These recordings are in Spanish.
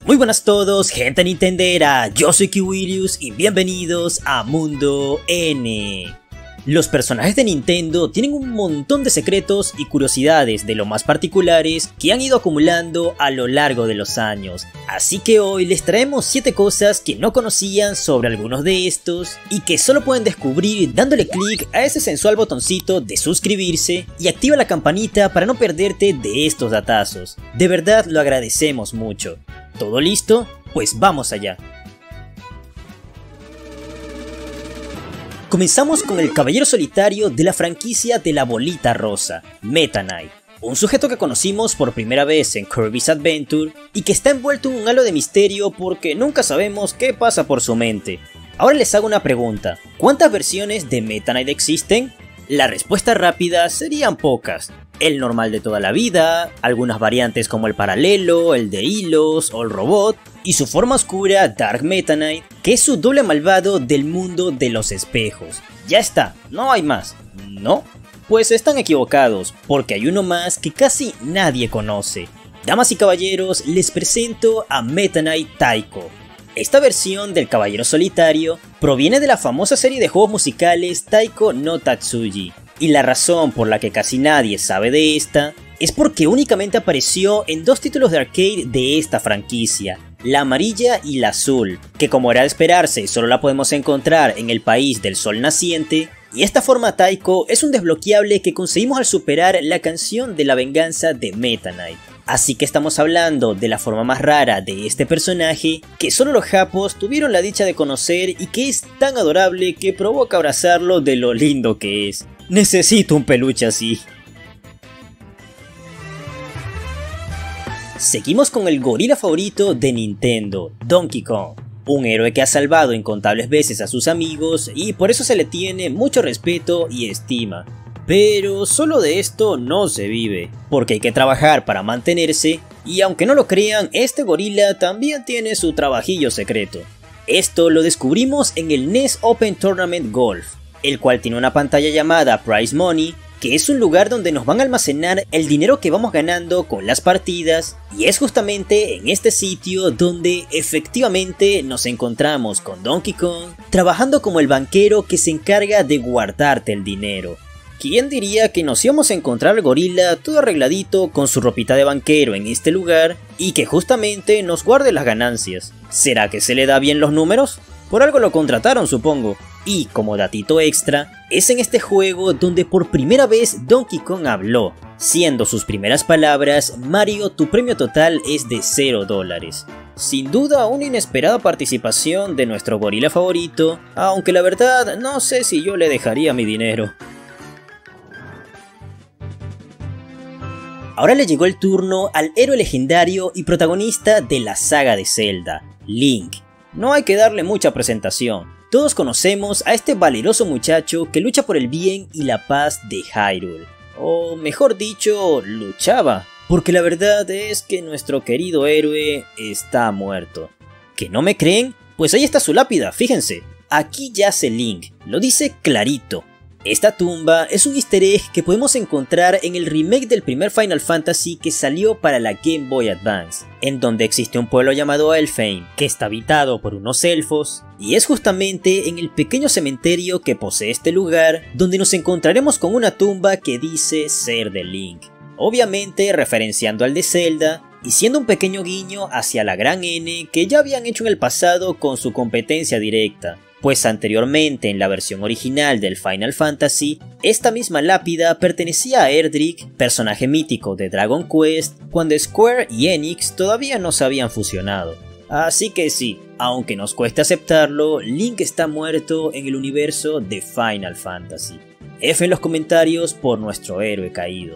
Muy buenas a todos, gente nintendera, yo soy Kiwilius y bienvenidos a Mundo N. Los personajes de Nintendo tienen un montón de secretos y curiosidades de lo más particulares que han ido acumulando a lo largo de los años. Así que hoy les traemos 7 cosas que no conocían sobre algunos de estos y que solo pueden descubrir dándole clic a ese sensual botoncito de suscribirse y activa la campanita para no perderte de estos datazos. De verdad lo agradecemos mucho. ¿Todo listo? Pues vamos allá. Comenzamos con el caballero solitario de la franquicia de la bolita rosa, Meta Knight. Un sujeto que conocimos por primera vez en Kirby's Adventure y que está envuelto en un halo de misterio porque nunca sabemos qué pasa por su mente. Ahora les hago una pregunta, ¿cuántas versiones de Meta Knight existen? La respuesta rápida serían pocas. El normal de toda la vida, algunas variantes como el paralelo, el de hilos o el robot, y su forma oscura Dark Meta Knight, que es su doble malvado del mundo de los espejos. Ya está, no hay más, ¿no? Pues están equivocados, porque hay uno más que casi nadie conoce. Damas y caballeros, les presento a Meta Knight Taiko. Esta versión del caballero solitario proviene de la famosa serie de juegos musicales Taiko no Tatsuji. Y la razón por la que casi nadie sabe de esta es porque únicamente apareció en 2 títulos de arcade de esta franquicia, la amarilla y la azul, que como era de esperarse solo la podemos encontrar en el país del sol naciente, y esta forma Taiko es un desbloqueable que conseguimos al superar la canción de la venganza de Meta Knight. Así que estamos hablando de la forma más rara de este personaje que solo los japos tuvieron la dicha de conocer y que es tan adorable que provoca abrazarlo de lo lindo que es. Necesito un peluche así. Seguimos con el gorila favorito de Nintendo, Donkey Kong. Un héroe que ha salvado incontables veces a sus amigos y por eso se le tiene mucho respeto y estima. Pero solo de esto no se vive, porque hay que trabajar para mantenerse y aunque no lo crean, este gorila también tiene su trabajillo secreto. Esto lo descubrimos en el NES Open Tournament Golf, el cual tiene una pantalla llamada Prize Money, que es un lugar donde nos van a almacenar el dinero que vamos ganando con las partidas, y es justamente en este sitio donde efectivamente nos encontramos con Donkey Kong trabajando como el banquero que se encarga de guardarte el dinero. ¿Quién diría que nos íbamos a encontrar al gorila todo arregladito con su ropita de banquero en este lugar y que justamente nos guarde las ganancias? ¿Será que se le da bien los números? Por algo lo contrataron, supongo. Y como datito extra, es en este juego donde por primera vez Donkey Kong habló, siendo sus primeras palabras: Mario, tu premio total es de $0. Sin duda una inesperada participación de nuestro gorila favorito, aunque la verdad no sé si yo le dejaría mi dinero. Ahora le llegó el turno al héroe legendario y protagonista de la saga de Zelda, Link. No hay que darle mucha presentación. Todos conocemos a este valeroso muchacho que lucha por el bien y la paz de Hyrule. O mejor dicho, luchaba. Porque la verdad es que nuestro querido héroe está muerto. ¿Que no me creen? Pues ahí está su lápida, fíjense. Aquí yace Link, lo dice clarito. Esta tumba es un easter egg que podemos encontrar en el remake del primer Final Fantasy que salió para la Game Boy Advance, en donde existe un pueblo llamado Elfheim, que está habitado por unos elfos, y es justamente en el pequeño cementerio que posee este lugar donde nos encontraremos con una tumba que dice ser de Link, obviamente referenciando al de Zelda, y siendo un pequeño guiño hacia la gran N que ya habían hecho en el pasado con su competencia directa. Pues anteriormente en la versión original del Final Fantasy, esta misma lápida pertenecía a Erdrick, personaje mítico de Dragon Quest, cuando Square y Enix todavía no se habían fusionado. Así que sí, aunque nos cueste aceptarlo, Link está muerto en el universo de Final Fantasy. F en los comentarios por nuestro héroe caído.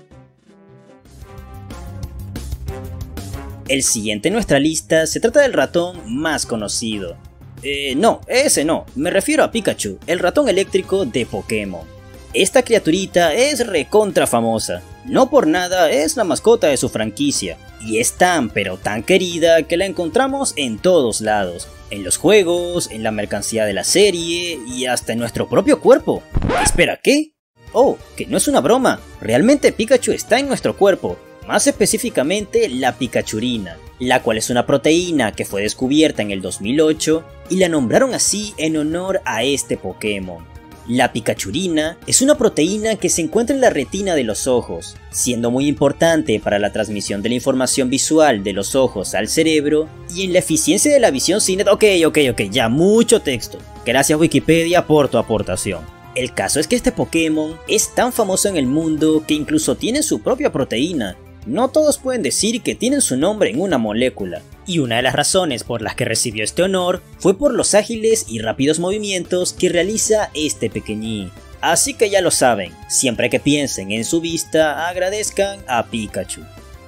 El siguiente en nuestra lista se trata del ratón más conocido. No, ese no, me refiero a Pikachu, el ratón eléctrico de Pokémon. Esta criaturita es recontra famosa, no por nada es la mascota de su franquicia, y es tan pero tan querida que la encontramos en todos lados, en los juegos, en la mercancía de la serie y hasta en nuestro propio cuerpo. Espera, ¿qué? Oh, que no es una broma, realmente Pikachu está en nuestro cuerpo. más específicamente la pikachurina, la cual es una proteína que fue descubierta en el 2008 y la nombraron así en honor a este Pokémon. La pikachurina es una proteína que se encuentra en la retina de los ojos, siendo muy importante para la transmisión de la información visual de los ojos al cerebro y en la eficiencia de la visión cine. Ok, ya mucho texto. Gracias Wikipedia por tu aportación. El caso es que este Pokémon es tan famoso en el mundo que incluso tiene su propia proteína. No todos pueden decir que tienen su nombre en una molécula, y una de las razones por las que recibió este honor fue por los ágiles y rápidos movimientos que realiza este pequeñín. Así que ya lo saben, siempre que piensen en su vista, agradezcan a Pikachu.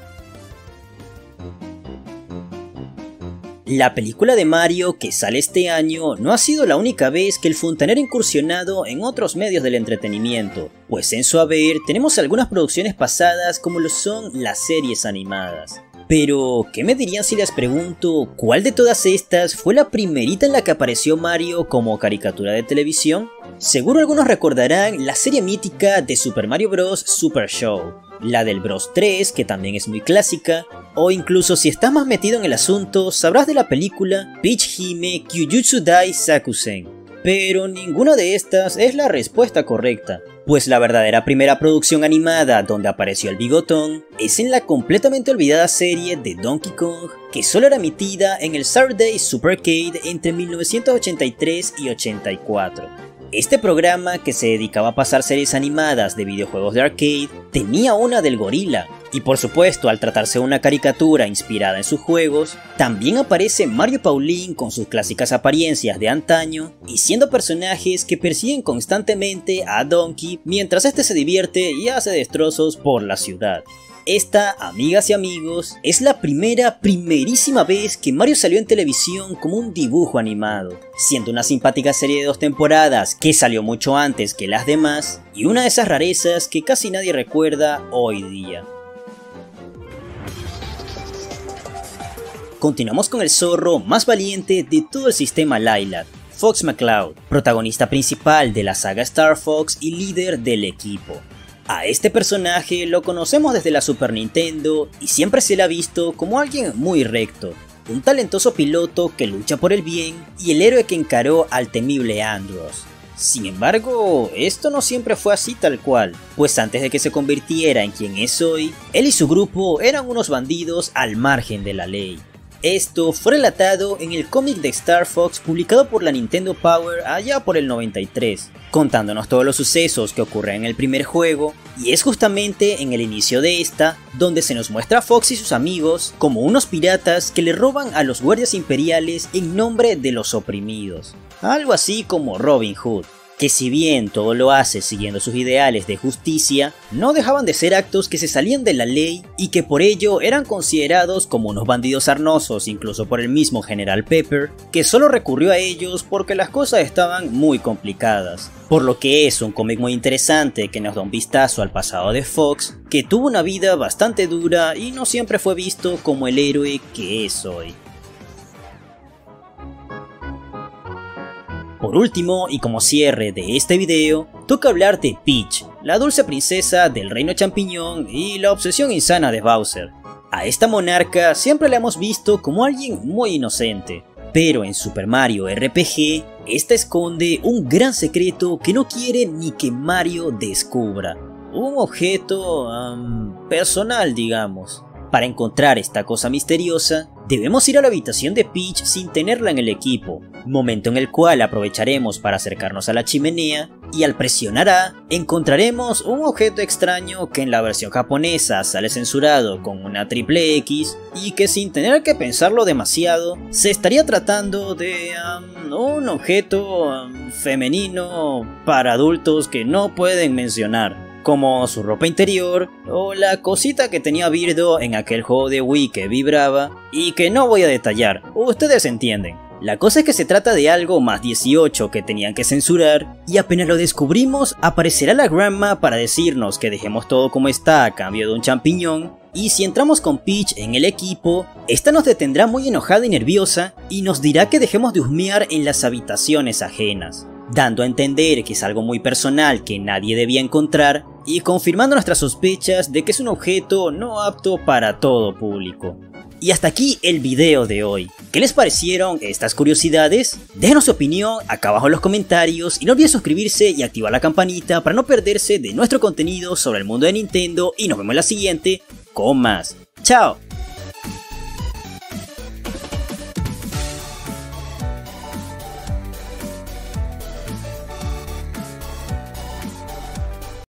La película de Mario que sale este año no ha sido la única vez que el fontanero ha incursionado en otros medios del entretenimiento, pues en su haber tenemos algunas producciones pasadas como lo son las series animadas. Pero, ¿qué me dirían si les pregunto cuál de todas estas fue la primerita en la que apareció Mario como caricatura de televisión? Seguro algunos recordarán la serie mítica de Super Mario Bros. Super Show, la del Bros 3, que también es muy clásica, o incluso si estás más metido en el asunto, sabrás de la película Peach Hime Kyujutsu Dai Sakusen. Pero ninguna de estas es la respuesta correcta, pues la verdadera primera producción animada donde apareció el bigotón es en la completamente olvidada serie de Donkey Kong, que solo era emitida en el Saturday Supercade entre 1983 y 84. Este programa, que se dedicaba a pasar series animadas de videojuegos de arcade, tenía una del gorila, y por supuesto al tratarse de una caricatura inspirada en sus juegos, también aparece Mario Paulin con sus clásicas apariencias de antaño y siendo personajes que persiguen constantemente a Donkey mientras este se divierte y hace destrozos por la ciudad. Esta, amigas y amigos, es la primerísima vez que Mario salió en televisión como un dibujo animado, siendo una simpática serie de 2 temporadas que salió mucho antes que las demás y una de esas rarezas que casi nadie recuerda hoy día. Continuamos con el zorro más valiente de todo el sistema Lylat, Fox McCloud, protagonista principal de la saga Star Fox y líder del equipo. A este personaje lo conocemos desde la Super Nintendo y siempre se le ha visto como alguien muy recto, un talentoso piloto que lucha por el bien y el héroe que encaró al temible Andros. Sin embargo, esto no siempre fue así tal cual, pues antes de que se convirtiera en quien es hoy, él y su grupo eran unos bandidos al margen de la ley. Esto fue relatado en el cómic de Star Fox publicado por la Nintendo Power allá por el 93, contándonos todos los sucesos que ocurren en el primer juego, y es justamente en el inicio de esta donde se nos muestra a Fox y sus amigos como unos piratas que le roban a los guardias imperiales en nombre de los oprimidos, algo así como Robin Hood, que si bien todo lo hace siguiendo sus ideales de justicia, no dejaban de ser actos que se salían de la ley y que por ello eran considerados como unos bandidos sarnosos incluso por el mismo General Pepper, que solo recurrió a ellos porque las cosas estaban muy complicadas. Por lo que es un cómic muy interesante que nos da un vistazo al pasado de Fox, que tuvo una vida bastante dura y no siempre fue visto como el héroe que es hoy. Por último, y como cierre de este video, toca hablar de Peach, la dulce princesa del reino champiñón y la obsesión insana de Bowser. A esta monarca siempre la hemos visto como alguien muy inocente, pero en Super Mario RPG, esta esconde un gran secreto que no quiere ni que Mario descubra. Un objeto personal, digamos. Para encontrar esta cosa misteriosa, debemos ir a la habitación de Peach sin tenerla en el equipo, momento en el cual aprovecharemos para acercarnos a la chimenea y al presionar A, encontraremos un objeto extraño que en la versión japonesa sale censurado con una triple X y que sin tener que pensarlo demasiado, se estaría tratando de un objeto femenino para adultos que no pueden mencionar, como su ropa interior o la cosita que tenía Birdo en aquel juego de Wii que vibraba y que no voy a detallar, ustedes entienden. La cosa es que se trata de algo más 18 que tenían que censurar y apenas lo descubrimos aparecerá la Grandma para decirnos que dejemos todo como está a cambio de un champiñón, y si entramos con Peach en el equipo, esta nos detendrá muy enojada y nerviosa y nos dirá que dejemos de husmear en las habitaciones ajenas, dando a entender que es algo muy personal que nadie debía encontrar y confirmando nuestras sospechas de que es un objeto no apto para todo público. Y hasta aquí el video de hoy. ¿Qué les parecieron estas curiosidades? Déjenos su opinión acá abajo en los comentarios y no olviden suscribirse y activar la campanita para no perderse de nuestro contenido sobre el mundo de Nintendo y nos vemos en la siguiente con más. ¡Chao!